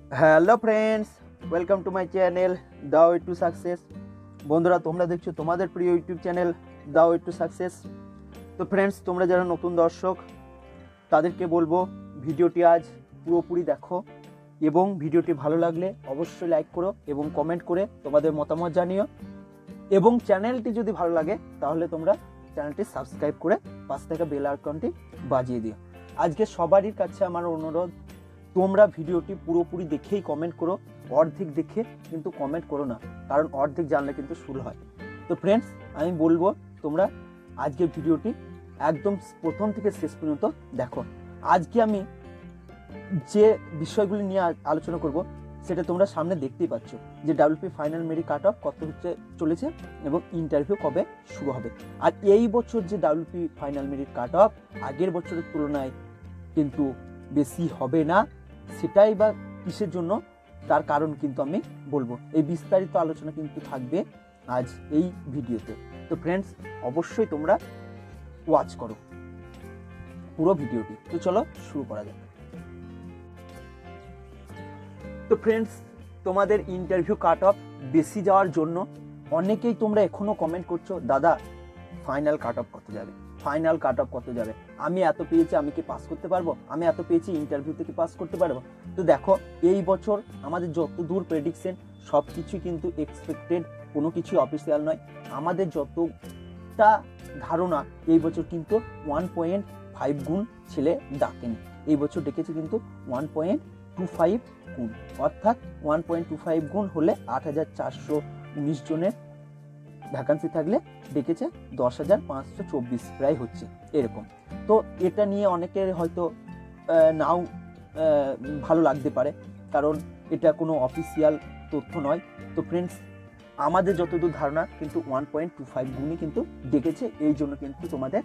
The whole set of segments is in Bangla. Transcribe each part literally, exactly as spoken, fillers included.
Hello friends, welcome to my channel the way to success. বন্ধুরা, তোমরা দেখছো তোমাদের প্রিয় YouTube channel the way to success. তো ফ্রেন্ডস, তোমরা যারা নতুন দর্শক তাদেরকে বলবো ভিডিওটি আজ পুরোপুরি দেখো এবং ভিডিওটি ভালো লাগলে অবশ্যই লাইক করো এবং কমেন্ট করে তোমাদের মতামত জানিও, এবং চ্যানেলটি যদি ভালো লাগে তাহলে তোমরা চ্যানেলটি সাবস্ক্রাইব করে পাশে থাকা বেল আইকনটি বাজিয়ে দিও। আজকে সবারই কাছে আমার অনুরোধ, তোমরা ভিডিওটি পুরোপুরি দেখেই কমেন্ট করো, অর্ধেক দেখে কিন্তু কমেন্ট করো না, কারণ অর্ধেক জানলে কিন্তু ভুল হয়। তো ফ্রেন্ডস, আমি বলবো তোমরা আজকে ভিডিওটি একদম প্রথম থেকে শেষ পর্যন্ত দেখো। আজকে আমি যে বিষয়গুলি নিয়ে আলোচনা করব সেটা তোমরা সামনে দেখতেই পাচ্ছ, যে WP final merit cut off কত হচ্ছে চলেছে এবং ইন্টারভিউ কবে শুরু হবে। আর এই বছর যে WP final merit cut off আগের বছরের তুলনায় কিন্তু বেশি হবে না, সেটাই বা কিসের জন্য তার কারণ কিন্তু আমি বলবো। এই বিস্তারিত আলোচনা কিন্তু থাকবে আজ এই ভিডিওতে। তো ফ্রেন্ডস, অবশ্যই তোমরা ওয়াচ করো পুরো ভিডিওটি। তো চলো শুরু করা যাক। তো ফ্রেন্ডস, তোমাদের ইন্টারভিউ কাট অফ বেশি যাওয়ার জন্য অনেকেই তোমরা এখনো কমেন্ট করছো, দাদা ফাইনাল কাট অফ কত যাবে, ফাইনাল কাট অফ কত যাবে, আমি এত পেয়েছি, আমি কি পাস করতে পারবো, আমি এত পেয়েছি, ইন্টারভিউতে কি পাস করতে পারবো। তো দেখো, এই বছর আমাদের যত দূর প্রেডিকশন সব কিছুই কিন্তু এক্সপেক্টেড, কোনো কিছু অফিসিয়াল নয়। আমাদের যতটা ধারণা এই বছর কিন্তু ওয়ান পয়েন্ট ফাইভ গুণ ছেলে ডাকেনি, এই বছর ডেকেছে কিন্তু ওয়ান পয়েন্ট টু ফাইভ গুণ, অর্থাৎ ওয়ান পয়েন্ট টু ফাইভ গুণ হলে আট হাজার চারশো উনিশ জনের ভ্যাকান্সি থাকলে ডেকেছে দশ হাজার পাঁচশো চব্বিশ প্রায় হচ্ছে এরকম। তো এটা নিয়ে অনেকের হয়তো নাও ভালো লাগতে পারে, কারণ এটা কোনো অফিসিয়াল তথ্য নয়। তো ফ্রেন্ডস, আমাদের যতদূর ধারণা কিন্তু ওয়ান পয়েন্ট টু ফাইভ গুণই কিন্তু ডেকেছে, এই জন্য কিন্তু তোমাদের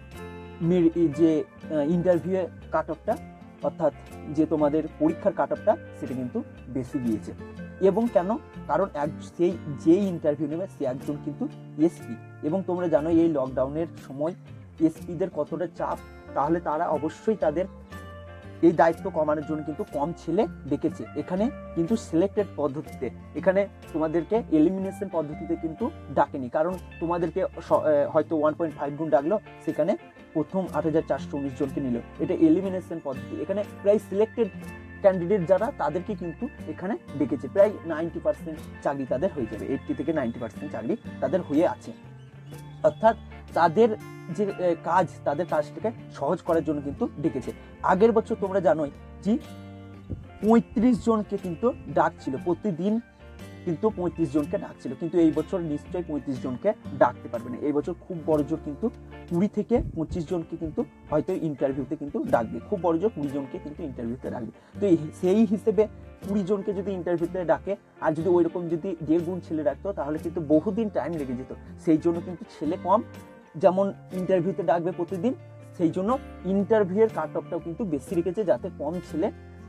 যে ইন্টারভিউ কাট অফটা, অর্থাৎ যে তোমাদের পরীক্ষার কাট অফটা সেটা কিন্তু বেশি গিয়েছে। এবং কেন, কারণ এক সেই যেই ইন্টারভিউ নেবে সে একজন কিন্তু এসপি, এবং তোমরা জানো এই লকডাউনের সময় এসপিদের কতটা চাপ, তাহলে তারা অবশ্যই তাদের এই দায়িত্ব কমানোর জন্য কিন্তু কম ছেলে ডেকেছে। এখানে কিন্তু সিলেক্টেড পদ্ধতিতে, এখানে তোমাদেরকে এলিমিনেশন পদ্ধতিতে কিন্তু ডাকেনি, কারণ তোমাদেরকে হয়তো ওয়ান পয়েন্ট ফাইভ গুণ ডাকলো, সেখানে প্রথম আট হাজার চারশো উনিশ জনকে নিল, এটা এলিমিনেশন পদ্ধতি। এখানে প্রায় সিলেক্টেড ক্যান্ডিডেট যারা তাদেরকে কিন্তু এখানে ডেকেছে, প্রায় নাইনটি পার্সেন্ট চাকরি তাদের হয়ে যাবে, এইটটি থেকে নাইনটি পার্সেন্ট চাকরি তাদের হয়ে আছে। অর্থাৎ তাদের যে কাজ, তাদের কাজটাকে সহজ করার জন্য কিন্তু ডেকেছে। আগের বছর তোমরা জানোই যে পঁয়ত্রিশ জনকে কিন্তু ডাক ছিল, প্রতিদিন কিন্তু পঁয়ত্রিশ জনকে ডাকছিল, কিন্তু এই বছর নিশ্চয়ই পঁয়ত্রিশ জনকে ডাকতে পারবে না। এই বছর খুব বড় জোর কিন্তু কুড়ি থেকে পঁচিশ জনকে কিন্তু হয়তো ইন্টারভিউতে কিন্তু ডাকবে, খুব বড় জোর কুড়ি জনকে কিন্তু ইন্টারভিউতে ডাকবে। তো সেই হিসেবে কুড়ি জনকে যদি ইন্টারভিউতে ডাকে, আর যদি ওই রকম যদি দেড় গুণ ছেলে ডাকতো তাহলে কিন্তু বহুদিন টাইম লেগে যেত। সেই জন্য কিন্তু ছেলে কম, যেমন ইন্টারভিউতে ডাকবে প্রতিদিন, সেই জন্য ইন্টারভিউয়ের কাট অফটাও কিন্তু বেশি রেখেছে, যাতে কম ছেলে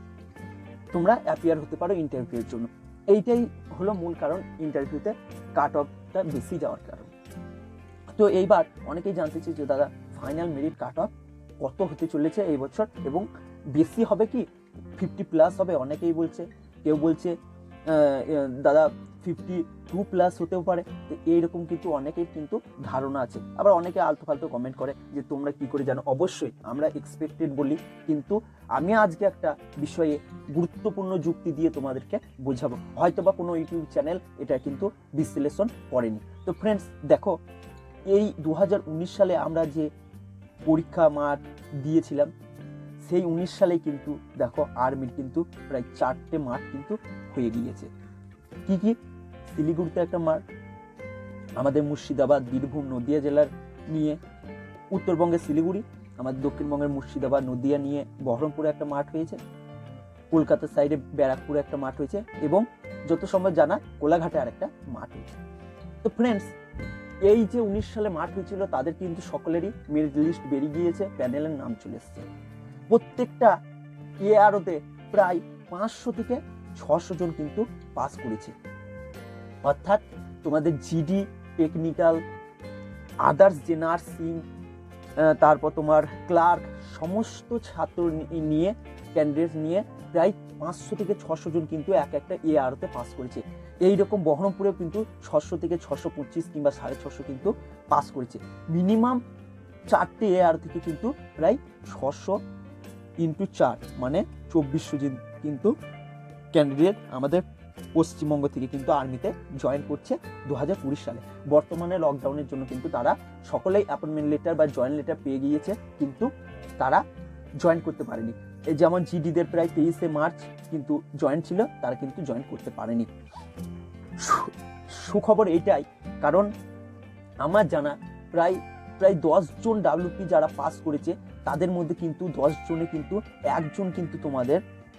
তোমরা অ্যাপিয়ার হতে পারো ইন্টারভিউয়ের জন্য। এইটাই হলো মূল কারণ ইন্টারভিউতে কাট অফটা বেশি যাওয়ার কারণ। তো এইবার অনেকেই জানতে চাই যে দাদা ফাইনাল মেরিট কাট অফ কত হতে চলেছে এই বছর, এবং বেশি হবে কি ফিফটি প্লাস হবে, অনেকেই বলছে, কেউ বলছে দাদা ফিফটি টু প্লাস হতেও পারে। তো এইরকম কিন্তু অনেকের কিন্তু ধারণা আছে, আবার অনেকে আলতু ফালতু কমেন্ট করে যে তোমরা কি করে জানো। অবশ্যই আমরা এক্সপেক্টেড বলি, কিন্তু আমি আজকে একটা বিষয়ে গুরুত্বপূর্ণ যুক্তি দিয়ে তোমাদেরকে বোঝাবো, হয়তো বা কোনো ইউটিউব চ্যানেল এটা কিন্তু বিশ্লেষণ করেনি। তো ফ্রেন্ডস দেখো, এই দু হাজার উনিশ সালে আমরা যে পরীক্ষা মাঠ দিয়েছিলাম, সেই উনিশ সালে কিন্তু দেখো আর্মির কিন্তু প্রায় চারটে মাঠ কিন্তু হয়ে গিয়েছে। কি কি? শিলিগুড়িতে একটা মাঠ, আমাদের মুর্শিদাবাদ, বীরভূম, নদিয়া জেলার নিয়ে উত্তরবঙ্গের শিলিগুড়ি, আমাদের দক্ষিণবঙ্গের মুর্শিদাবাদ, নদিয়া নিয়ে বহরমপুরে একটা মাঠ হয়েছে, কলকাতার সাইডে ব্যারাকপুরে একটা মাঠ হয়েছে, এবং যত সম্ভব জানা কোলাঘাটে আর একটা মাঠ হয়েছে। তো ফ্রেন্ডস, এই যে উনিশ সালে মাঠ হয়েছিল তাদের কিন্তু সকলেরই মেরিট লিস্ট বেরিয়ে গিয়েছে, প্যানেলের নাম চলে এসছে। প্রত্যেকটা এআরওতে প্রায় পাঁচশো থেকে ছশো জন কিন্তু পাস করেছে, অর্থাৎ তোমাদের জিডি, টেকনিক্যাল, আদার্স যে নার্সিং, তারপর তোমার ক্লার্ক, সমস্ত ছাত্র নিয়ে ক্যান্ডিডেট নিয়ে প্রায় পাঁচশো থেকে ছশো জন কিন্তু এক একটা এ আরতে পাস করেছে। এইরকম বহরমপুরেও কিন্তু ছশো থেকে ছশো পঁচিশ কিংবা সাড়ে ছশো কিন্তু পাস করেছে। মিনিমাম চারটে এ আর থেকে কিন্তু প্রায় ছশো ইন্টু চার মানে চব্বিশশো জন কিন্তু ক্যান্ডিডেট আমাদের পশ্চিমবঙ্গ থেকে কিন্তু আর্মিতে জয়েন করছে দু হাজার কুড়ি সালে। বর্তমানে লকডাউনের জন্য কিন্তু তারা সকলেই অ্যাপয়েন্টমেন্ট লেটার বা জয়েন লেটার পেয়ে গিয়েছে, কিন্তু তারা জয়েন করতে পারেনি। যেমন জিডিদের প্রায় তেইশে মার্চ কিন্তু জয়েন ছিল, তারা কিন্তু জয়েন করতে পারেনি। সুখবর এইটাই, কারণ আমার জানা প্রায় প্রায় দশ জন ডাব্লিউপি যারা পাস করেছে তাদের মধ্যে কিন্তু দশ জনে কিন্তু একজন কিন্তু তোমাদের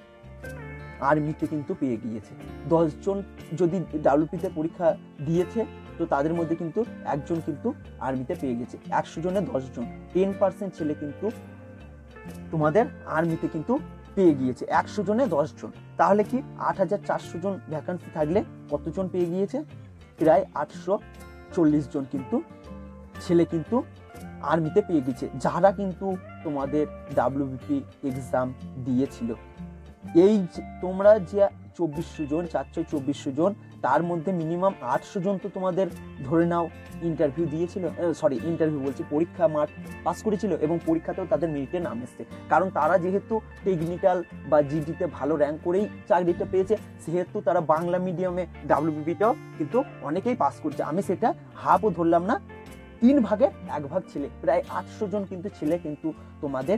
আর্মিতে কিন্তু পেয়ে গিয়েছে। দশ জন যদি ডাব্লিউপিতে পরীক্ষা দিয়েছে তো তাদের মধ্যে কিন্তু একজন কিন্তু আর্মিতে পেয়ে গেছে। একশো জনে দশ জন, টেন পার্সেন্ট ছেলে কিন্তু তোমাদের আর্মিতে কিন্তু পেয়ে গিয়েছে, একশো জনে দশ জন। তাহলে কি আট হাজার চারশো জন ভ্যাকান্সি থাকলে কতজন পেয়ে গিয়েছে? প্রায় আটশো চল্লিশ জন কিন্তু ছেলে কিন্তু আর্মিতে পেয়ে গেছে, যারা কিন্তু তোমাদের ডাব্লিউবিপি এক্সাম দিয়েছিল। এই তোমরা যে চব্বিশশো জন, চারশো চব্বিশশো জন, তার মধ্যে মিনিমাম আটশো জন তো তোমাদের ধরে নাও ইন্টারভিউ দিয়েছিল, সরি ইন্টারভিউ বলছি পরীক্ষা মাঠ পাস করেছিল, এবং পরীক্ষাতেও তাদের মেরিটে নাম এসছে। কারণ তারা যেহেতু টেকনিক্যাল বা জিডিতে ভালো র্যাঙ্ক করেই চাকরিটা পেয়েছে, সেহেতু তারা বাংলা মিডিয়ামে ডাব্লিউবিপিটাও কিন্তু অনেকেই পাস করছে। আমি সেটা হাফও ধরলাম না, তিন ভাগের এক ভাগ ছেলে, প্রায় আটশো জন কিন্তু ছেলে কিন্তু তোমাদের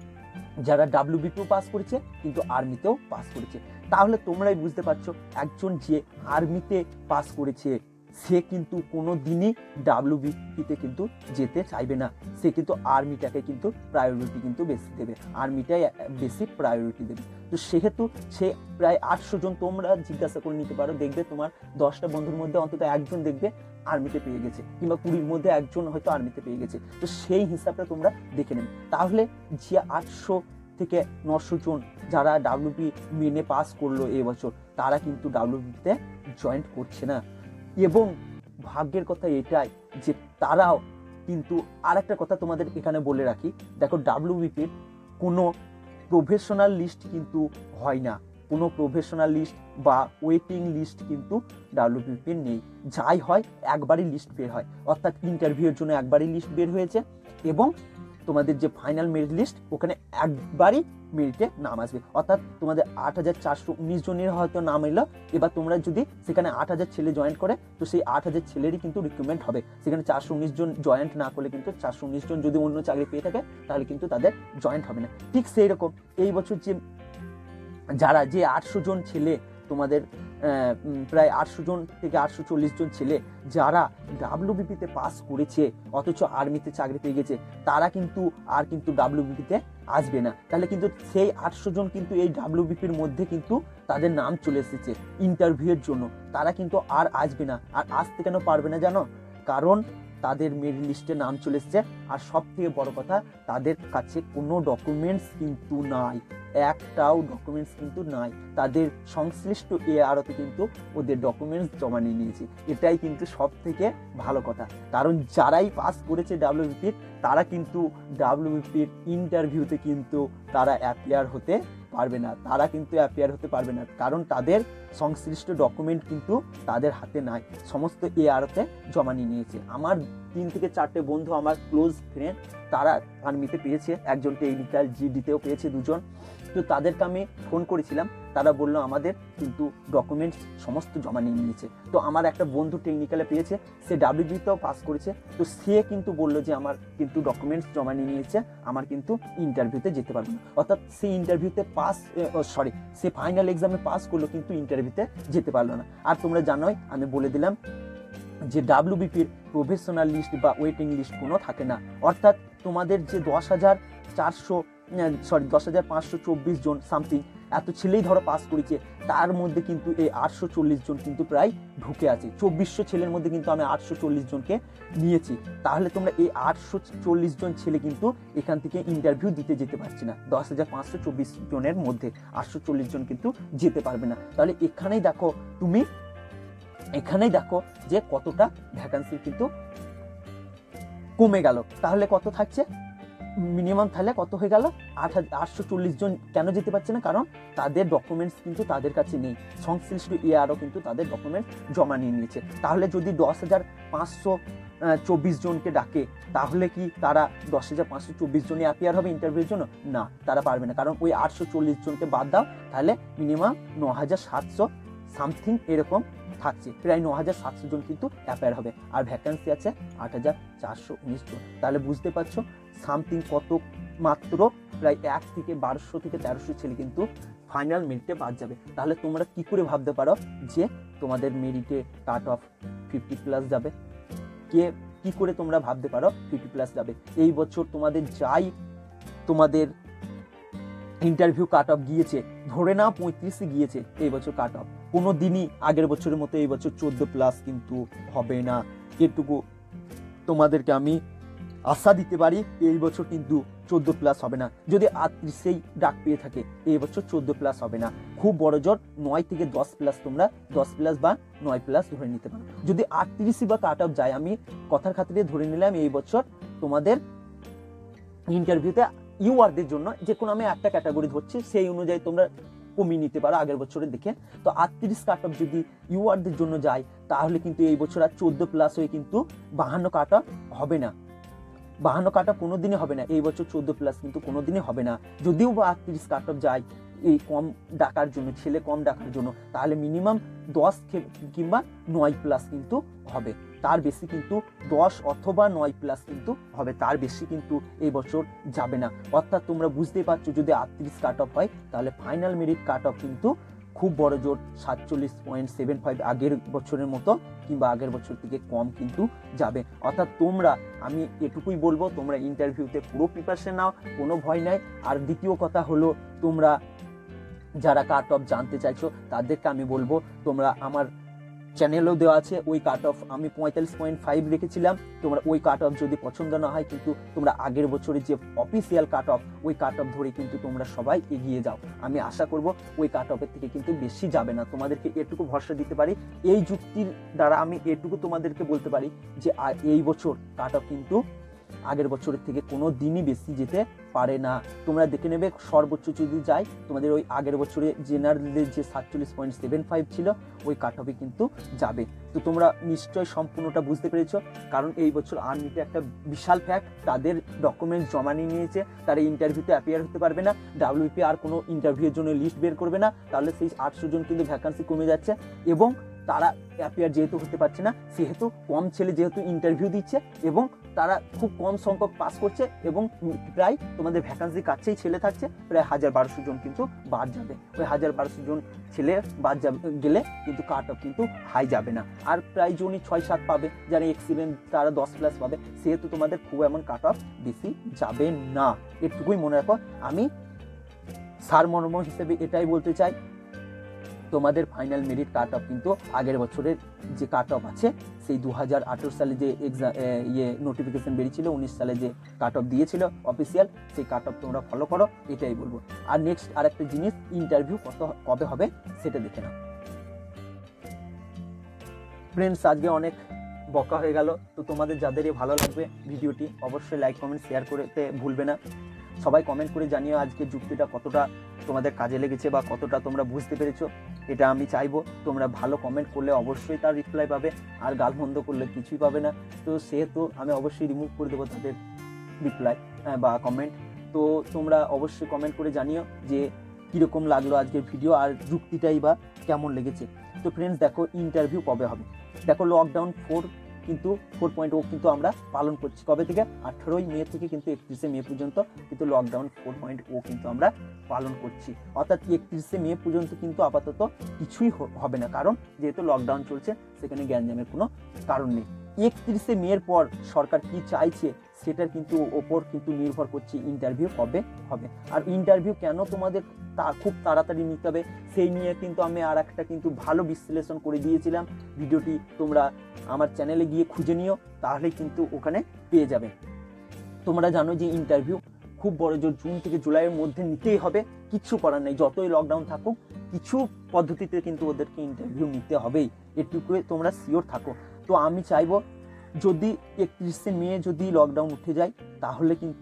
যারা ডাব্লিউবিপিও পাস করেছে কিন্তু আর্মিতেও পাস করেছে। তাহলে তোমরাই বুঝতে পারছো, একজন যে আর্মিতে পাস করেছে সে কিন্তু কোনো দিনই ডাব্লিউবিপিতে কিন্তু যেতে চাইবে না, সে কিন্তু আর্মিটাকে কিন্তু প্রায়োরিটি কিন্তু বেশি দেবে, আর্মিটাই বেশি প্রায়োরিটি দেবে। তো সেহেতু সে প্রায় আটশো জন, তোমরা জিজ্ঞাসা করে নিতে পারো, দেখবে তোমার দশটা বন্ধুর মধ্যে অন্তত একজন দেখবে আর্মিতে পেয়ে গেছে, কিংবা কুড়ির মধ্যে একজন হয়তো আর্মিতে পেয়ে গেছে। তো সেই হিসাবটা তোমরা দেখে নেবে। তাহলে যে আটশো থেকে নশো জন যারা ডাব্লিউপি মেনে পাস করলো এবছর, তারা কিন্তু ডাব্লিউপিতে জয়েন করছে না। এবং ভাগ্যের কথা এটাই যে তারাও কিন্তু, আর একটা কথা তোমাদের এখানে বলে রাখি, দেখো ডাব্লিউবিপির কোনো প্রফেশনাল লিস্ট কিন্তু হয় না, কোনো প্রফেশনাল লিস্ট বা ওয়েটিং লিস্ট কিন্তু ডাব্লিউবিপির নেই। যাই হয় একবারই লিস্ট বের হয়, অর্থাৎ ইন্টারভিউর জন্য একবারই লিস্ট বের হয়েছে, এবং তোমাদের যে ফাইনাল মেরিট লিস্ট ওখানে একবারই মেরিটে নাম আসবে। অর্থাৎ তোমাদের আট হাজার চারশো উনিশ জনের হয়তো নাম এলো, এবার তোমরা যদি সেখানে আট হাজার ছেলে জয়েন করে, তো সেই আট হাজার ছেলেরই কিন্তু রিক্রুটমেন্ট হবে। সেখানে চারশো উনিশ জন জয়েন্ট না করলে কিন্তু চারশো উনিশ জন যদি অন্য চাকরি পেয়ে থাকে তাহলে কিন্তু তাদের জয়েন্ট হবে না। ঠিক সেই রকম এই বছর যে যারা যে আটশো জন ছেলে তোমাদের প্রায় আটশো জন থেকে আটশো চল্লিশ জন ছেলে যারা ডাব্লিউবিপিতে পাস করেছে অথচ আর্মিতে চাকরি পেয়ে গেছে, তারা কিন্তু আর কিন্তু ডাব্লিউবিপিতে আসবে না। তাহলে কিন্তু সেই আটশো জন কিন্তু এই ডাব্লিউবিপির মধ্যে কিন্তু তাদের নাম চলে এসেছে ইন্টারভিউয়ের জন্য, তারা কিন্তু আর আসবে না। আর আসতে কেন পারবে না জানো? কারণ তাদের মেরিট লিস্টে নাম চলে এসছে, আর সব থেকে বড় কথা তাদের কাছে কোনো ডকুমেন্টস কিন্তু নাই, একটাও ডকুমেন্টস কিন্তু নাই। তাদের সংশ্লিষ্ট এ আরতে কিন্তু ওদের ডকুমেন্টস জমা নিয়ে নিয়েছে, এটাই কিন্তু সব থেকে ভালো কথা। কারণ যারাই পাস করেছে ডাব্লিউবিপির, তারা কিন্তু ডাব্লিউবিপির ইন্টারভিউতে কিন্তু তারা অ্যাপিয়ার হতে পারবে না, তারা কিন্তু অ্যাপিয়ার হতে পারবে না, কারণ তাদের সংশ্লিষ্ট ডকুমেন্ট কিন্তু তাদের হাতে নাই, সমস্ত এ আরতে জমা নিয়ে নিয়েছে। আমার তিন থেকে চারটে বন্ধু, আমার ক্লোজ ফ্রেন্ড, তারা আর্মিতে পেয়েছে, একজন টেকনিক্যাল জিডিতেও পেয়েছে দুজন। তো তাদেরকে আমি ফোন করেছিলাম, তারা বললো আমাদের কিন্তু ডকুমেন্টস সমস্ত জমা নিয়ে নিয়েছে। তো আমার একটা বন্ধু টেকনিক্যালে পেয়েছে, সে ডাব্লিউবিতেও পাস করেছে, তো সে কিন্তু বললো যে আমার কিন্তু ডকুমেন্টস জমা নিয়ে নিয়েছে, আমার কিন্তু ইন্টারভিউতে যেতে পারবে না। অর্থাৎ সে ইন্টারভিউতে পাস সরি সে ফাইনাল এক্সামে পাস করলো কিন্তু ইন্টারভিউতে যেতে পারলো না। আর তোমরা জানোই, আমি বলে দিলাম যে ডাব্লিউবিপির প্রফেশনাল লিস্ট বা ওয়েটিং লিস্ট কোনো থাকে না। অর্থাৎ তোমাদের যে দশ হাজার চারশো সরি দশ হাজার পাঁচশো চব্বিশ জন সামথিং এত ছেলেই ধরো পাস করেছে, তার মধ্যে কিন্তু এই আটশো চল্লিশ জন কিন্তু প্রায় ঢুকে আছে। চব্বিশশো ছেলের মধ্যে কিন্তু আমি আটশো চল্লিশ জনকে নিয়েছি। তাহলে তোমরা এই আটশো চল্লিশ জন ছেলে কিন্তু এখান থেকে ইন্টারভিউ দিতে যেতে পারছে না। দশ হাজার পাঁচশো চব্বিশ জনের মধ্যে আটশো চল্লিশ জন কিন্তু যেতে পারবে না। তাহলে এখানেই দেখো তুমি এখানেই দেখো যে কতটা ভ্যাকান্সি কিন্তু কমে গেল। তাহলে কত থাকছে? মিনিমাম তাহলে কত হয়ে গেল, আট হাজার আটশো চল্লিশ জন কেন যেতে পারছে না, কারণ তাদের ডকুমেন্টস কিন্তু তাদের কাছে নেই, সংশ্লিষ্ট এআরও কিন্তু তাদের ডকুমেন্টস জমা নিয়ে নিয়েছে। তাহলে যদি দশ হাজার পাঁচশো চব্বিশ জনকে ডাকে, তাহলে কি তারা দশ হাজার পাঁচশো চব্বিশ জনই অ্যাপিয়ার হবে ইন্টারভিউর জন্য? না, তারা পারবে না, কারণ ওই আটশো চল্লিশ জনকে বাদ দাও, তাহলে মিনিমাম ন হাজার সাতশো সামথিং এরকম থাকছে, প্রায় ন হাজার সাতশো জন কিন্তু অ্যাপিয়ার হবে, আর ভ্যাকেন্সি আছে আট হাজার চারশো উনিশ জন। তাহলে বুঝতে পারছো সামথিং কত, মাত্র প্রায় এক থেকে বারোশো থেকে তেরোশো ছেলে কিন্তু ফাইনাল মেরিটে বাদ যাবে। তাহলে তোমরা কি করে ভাবতে পারো যে তোমাদের মেরিটে কাট অফ ফিফটি প্লাস যাবে? কে কি করে তোমরা ভাবতে পারো ফিফটি প্লাস যাবে? এই বছর তোমাদের যাই তোমাদের ইন্টারভিউ কাট অফ গিয়েছে, ধরে নাও পঁয়ত্রিশে গিয়েছে এই বছর কাট অফ, কোনো দিনই আগের বছরের মতো এই বছর চোদ্দ প্লাস কিন্তু হবে না। এটুকু তোমাদেরকে আমি আশা দিতে পারি, এই বছর কিন্তু চোদ্দ প্লাস হবে না। যদি আটত্রিশেই ডাক পেয়ে থাকে, এই বছর চোদ্দ প্লাস হবে না, খুব বড় জোর নয় থেকে দশ প্লাস, তোমরা দশ প্লাস বা নয় প্লাস ধরে নিতে পারো। যদি আটত্রিশই বা কাট অফ যায়, আমি কথার খাতিরে ধরে নিলাম এই বছর তোমাদের ইন্টারভিউতে ইউআরদের জন্য যে কোনো আমি একটা ক্যাটাগরি ধরছি, সেই অনুযায়ী তোমরা কমিয়ে নিতে পারো আগের বছরের দেখে। তো আটত্রিশ কাট অফ যদি ইউআরদের জন্য যায়, তাহলে কিন্তু এই বছর আর চোদ্দ প্লাস হয়ে কিন্তু বাহান্ন কাট অফ হবে না, বাহান্ন কাট অফ কোনোদিনই হবে না, এই বছর চোদ্দ প্লাস কিন্তু কোনোদিনই হবে না। যদিও বা আটত্রিশ কাট অফ যায় এই কম ডাকার জন্য, ছেলে কম ডাকার জন্য, তাহলে মিনিমাম দশ কিংবা নয় প্লাস কিন্তু হবে, তার বেশি কিন্তু দশ অথবা নয় প্লাস কিন্তু হবে, তার বেশি কিন্তু এই বছর যাবে না। অর্থাৎ তোমরা বুঝতেই পারছো, যদি আটত্রিশ কাট অফ হয়, তাহলে ফাইনাল মেরিট কাট অফ কিন্তু খুব বড় জোর সাতচল্লিশ পয়েন্ট সেভেন ফাইভ আগের বছরের মতো কিংবা আগের বছর থেকে কম কিন্তু যাবে। অর্থাৎ তোমরা, আমি এটুকুই বলবো, তোমরা ইন্টারভিউতে পুরো প্রিপারেশন নাও, কোনো ভয় নাই। আর দ্বিতীয় কথা হলো, তোমরা যারা কাট অফ জানতে চাইছো তাদেরকে আমি বলবো, তোমরা আমার চ্যানেলেও দেওয়া আছে ওই কাট অফ, আমি পঁয়তাল্লিশ পয়েন্ট ফাইভ রেখেছিলাম। তোমরা ওই কাট অফ যদি পছন্দ না হয়, কিন্তু তোমরা আগের বছরের যে অফিসিয়াল কাট অফ, ওই কাট অফ ধরে কিন্তু তোমরা সবাই এগিয়ে যাও। আমি আশা করব ওই কাট অফের থেকে কিন্তু বেশি যাবে না। তোমাদেরকে এটুকু ভরসা দিতে পারি, এই যুক্তির দ্বারা আমি এটুকু তোমাদেরকে বলতে পারি যে এই বছর কাট অফ কিন্তু আগের বছরের থেকে কোনো দিনই বেশি যেতে পারে না। তোমরা দেখে নেবে, সর্বোচ্চ যদি যায় তোমাদের ওই আগের বছরে জেনারেলের যে সাতচল্লিশ পয়েন্ট সেভেন ফাইভ ছিল, ওই কাট অফে কিন্তু যাবে। তো তোমরা নিশ্চয়ই সম্পূর্ণটা বুঝতে পেরেছো, কারণ এই বছর আর্মিতে একটা বিশাল ফ্যাক্ট, তাদের ডকুমেন্টস জমা নিয়ে নিয়েছে, তারা ইন্টারভিউতে অ্যাপিয়ার হতে পারবে না, ডাব্লিউপি আর কোনো ইন্টারভিউয়ের জন্য লিস্ট বের করবে না, তাহলে সেই আটশো জন কিন্তু ভ্যাকান্সি কমে যাচ্ছে, এবং তারা অ্যাপিয়ার যেহেতু হতে পারছে না, সেহেতু কম ছেলে যেহেতু ইন্টারভিউ দিচ্ছে, এবং তারা খুব কম সংখ্যক পাস করছে, এবং প্রায় তোমাদের ভ্যাকান্সি কাছেই ছেলে থাকছে, প্রায় হাজার বারোশো জন কিন্তু বাদ যাবে। ওই হাজার বারোশো জন ছেলে বাদ যাবে গেলে কিন্তু কাট অফ কিন্তু হাই যাবে না, আর প্রায় জনই ছয় সাত পাবে, যারা এক্সিলেন্ট তারা দশ প্লাস পাবে, সেহেতু তোমাদের খুব এমন কাট অফ বেশি যাবে না। এটুকুই মনে রাখো। আমি সারমর্ম হিসেবে এটাই বলতে চাই, তোমাদের ফাইনাল মেরিট কাট অফ কিন্তু আগের বছরের যে কাট অফ আছে, সেই দু হাজার আঠেরো সালে যে এক্সাম ইয়ে নোটিফিকেশন বেরিয়েছিল, উনিশ সালে যে কাট অফ দিয়েছিল অফিসিয়াল, সেই কাট অফ তোমরা ফলো করো, এটাই বলবো। আর নেক্সট আরেকটা জিনিস, ইন্টারভিউ কত কবে হবে সেটা দেখে নাও। ফ্রেন্ডস, আজকে অনেক বকা হয়ে গেল, তো তোমাদের যাদেরই ভালো লাগবে ভিডিওটি অবশ্যই লাইক কমেন্ট শেয়ার করতে ভুলবে না। সবাই কমেন্ট করে জানিও আজকে যুক্তিটা কতটা তোমাদের কাজে লেগেছে বা কতটা তোমরা বুঝতে পেরেছো, এটা আমি চাইবো। তোমরা ভালো কমেন্ট করলে অবশ্যই তার রিপ্লাই পাবে, আর গালমন্দ করলে কিছুই পাবে না। তো সেহেতু আমি অবশ্যই রিমুভ করে দেবো তাদের রিপ্লাই বা কমেন্ট। তো তোমরা অবশ্যই কমেন্ট করে জানিও যে কীরকম লাগলো আজকের ভিডিও, আর যুক্তিটাই বা কেমন লেগেছে। তো ফ্রেন্ডস, দেখো ইন্টারভিউ কবে হবে, দেখো লকডাউন ফোর কিন্তু ফোর পয়েন্ট ও কিন্তু আমরা পালন করছি কবে থেকে, আঠেরোই মে থেকে কিন্তু একত্রিশে মে পর্যন্ত কিন্তু লকডাউন ফোর পয়েন্ট ও কিন্তু আমরা পালন করছি। অর্থাৎ একত্রিশে মে পর্যন্ত কিন্তু আপাতত কিছুই হবে না, কারণ যেহেতু লকডাউন চলছে, সেখানে গ্যাঞ্জামের কোনো কারণ নেই। একত্রিশে মের পর সরকার কি চাইছে সেটার কিন্তু ওপর কিন্তু নির্ভর করছে ইন্টারভিউ কবে হবে। আর ইন্টারভিউ কেন তোমাদের তা খুব তাড়াতাড়ি নিতে হবে, সেই নিয়ে কিন্তু আমি আর একটা কিন্তু ভালো বিশ্লেষণ করে দিয়েছিলাম। ভিডিওটি তোমরা আমার চ্যানেলে গিয়ে খুঁজে নিও, তাহলে কিন্তু ওখানে পেয়ে যাবে। তোমরা জানো যে ইন্টারভিউ খুব বড় জোর জুন থেকে জুলাইয়ের মধ্যে নিতেই হবে, কিচ্ছু করার নেই, যতই লকডাউন থাকুক কিছু পদ্ধতিতে কিন্তু ওদেরকে ইন্টারভিউ নিতে হবেই, এটুকু তোমরা শিওর থাকো। তো আমি চাইবো যদি একত্রিশে মে যদি লকডাউন উঠে যায়, তাহলে কিন্তু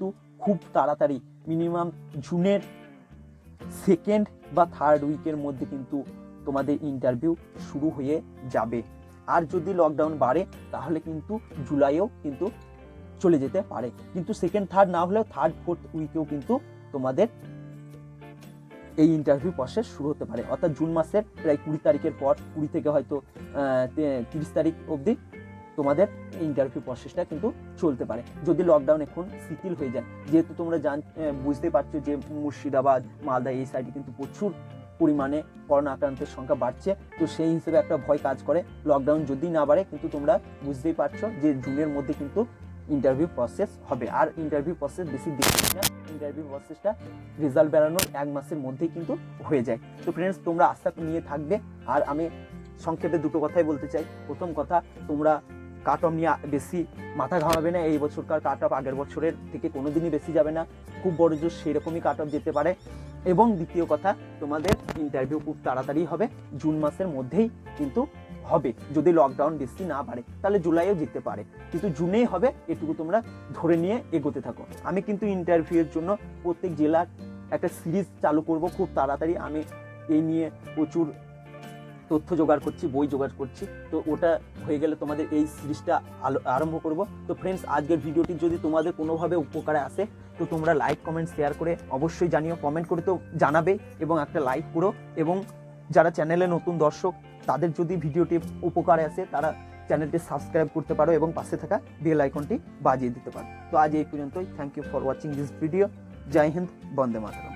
খুব তাড়াতাড়ি মিনিমাম জুনের সেকেন্ড বা থার্ড উইকের মধ্যে কিন্তু তোমাদের ইন্টারভিউ শুরু হয়ে যাবে। আর যদি লকডাউন বাড়ে তাহলে কিন্তু জুলাইও কিন্তু চলে যেতে পারে, কিন্তু সেকেন্ড থার্ড না হলেও থার্ড ফোর্থ উইকেও কিন্তু তোমাদের এই ইন্টারভিউ প্রসেস শুরু হতে পারে। অর্থাৎ জুন মাসের প্রায় কুড়ি তারিখের পর, কুড়ি থেকে হয়তো তিরিশ তারিখ অবধি তোমাদের ইন্টারভিউ প্রসেসটা কিন্তু চলতে পারে, যদি লকডাউন এখন শিথিল হয়ে যায়। যেহেতু তোমরা জান বুঝতে পারছো যে মুর্শিদাবাদ, মালদা এই সাইডে কিন্তু প্রচুর পরিমাণে করোনা আক্রান্তের সংখ্যা বাড়ছে, তো সেই হিসেবে একটা ভয় কাজ করে। লকডাউন যদি না বাড়ে কিন্তু তোমরা বুঝতেই পারছো যে জুনের মধ্যে কিন্তু ইন্টারভিউ প্রসেস হবে। আর ইন্টারভিউ প্রসেস বেশি দেখছি না, ইন্টারভিউ প্রসেসটা রেজাল্ট বেরানোর এক মাসের মধ্যেই কিন্তু হয়ে যায়। তো ফ্রেন্ডস, তোমরা আশা নিয়ে থাকবে। আর আমি সংক্ষেপে দুটো কথাই বলতে চাই। প্রথম কথা, তোমরা কাট অফ নিয়ে বেশি মাথা ঘামাবে না। এই বছরকার কাট অফ আগের বছরের থেকে কোনোদিনই বেশি যাবে না, খুব বড় জোর সেরকমই কাট অফ যেতে পারে। এবং দ্বিতীয় কথা, তোমাদের ইন্টারভিউ খুব তাড়াতাড়ি হবে, জুন মাসের মধ্যেই কিন্তু হবে। যদি লকডাউন বেশি না বাড়ে তাহলে জুলাইও যেতে পারে, কিন্তু জুনেই হবে, এটুকু তোমরা ধরে নিয়ে এগোতে থাকো। আমি কিন্তু ইন্টারভিউয়ের জন্য প্রত্যেক জেলার একটা সিরিজ চালু করব খুব তাড়াতাড়ি। আমি এই নিয়ে প্রচুর তথ্য জোগাড় করছি, বই জোগাড় করছি, তো ওটা হয়ে গেলে তোমাদের এই সিরিজটা আরম্ভ করব। তো ফ্রেন্ডস, আজকের ভিডিওটি যদি তোমাদের কোনোভাবে উপকারে আসে তো তোমরা লাইক কমেন্ট শেয়ার করে অবশ্যই জানিও। কমেন্ট করে তো জানাবে এবং একটা লাইক করো। এবং যারা চ্যানেলে নতুন দর্শক, তাদের যদি ভিডিওটি উপকারে আসে তারা চ্যানেলটি সাবস্ক্রাইব করতে পারো এবং পাশে থাকা বেল আইকনটি বাজিয়ে দিতে পারো। তো আজ এই পর্যন্তই। Thank you for watching this video. জয় হিন্দ, বন্দে মাতরম।